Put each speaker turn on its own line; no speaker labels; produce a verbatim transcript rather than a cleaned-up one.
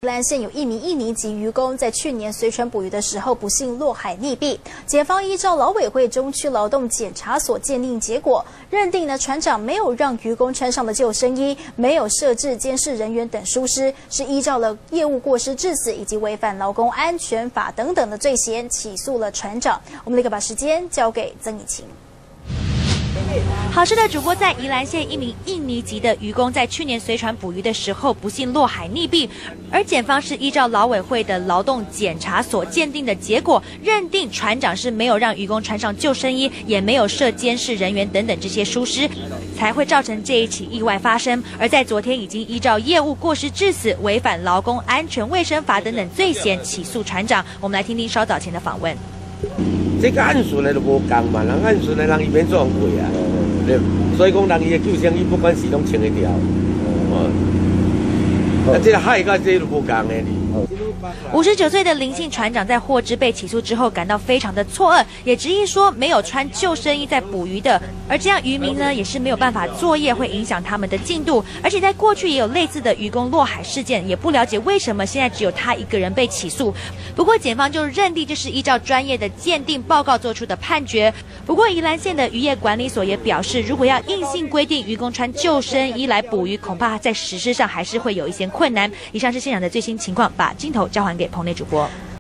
宜兰县有一名印尼籍渔工在去年随船捕鱼的时候不幸落海溺毙。检方依照劳委会中区劳动检查所鉴定结果，认定呢船长没有让渔工穿上的救生衣，没有设置监视人员等疏失，是依照了业务过失致死以及违反劳工安全法等等的罪嫌起诉了船长。我们立刻把时间交给曾以晴。
好事的主播在宜兰县一名印尼籍的渔工在去年随船捕鱼的时候不幸落海溺毙，而检方是依照劳委会的劳动检查所鉴定的结果，认定船长是没有让渔工穿上救生衣，也没有设监视人员等等这些疏失，才会造成这一起意外发生。而在昨天已经依照业务过失致死、违反劳工安全卫生法等等罪嫌起诉船长。我们来听听稍早前的访问。
这个案顺的就无共嘛，人案顺的人伊免撞过啊，对，所以讲人伊的救生衣不管是拢穿得掉，哦，啊，这个海甲这都无共的哩。
五十九岁的林姓船长在获知被起诉之后，感到非常的错愕，也执意说没有穿救生衣在捕鱼的，而这样渔民呢也是没有办法作业，会影响他们的进度。而且在过去也有类似的渔工落海事件，也不了解为什么现在只有他一个人被起诉。不过检方就认定这是依照专业的鉴定报告做出的判决。不过宜兰县的渔业管理所也表示，如果要硬性规定渔工穿救生衣来捕鱼，恐怕在实施上还是会有一些困难。以上是现场的最新情况，把镜头交还给棚内主播。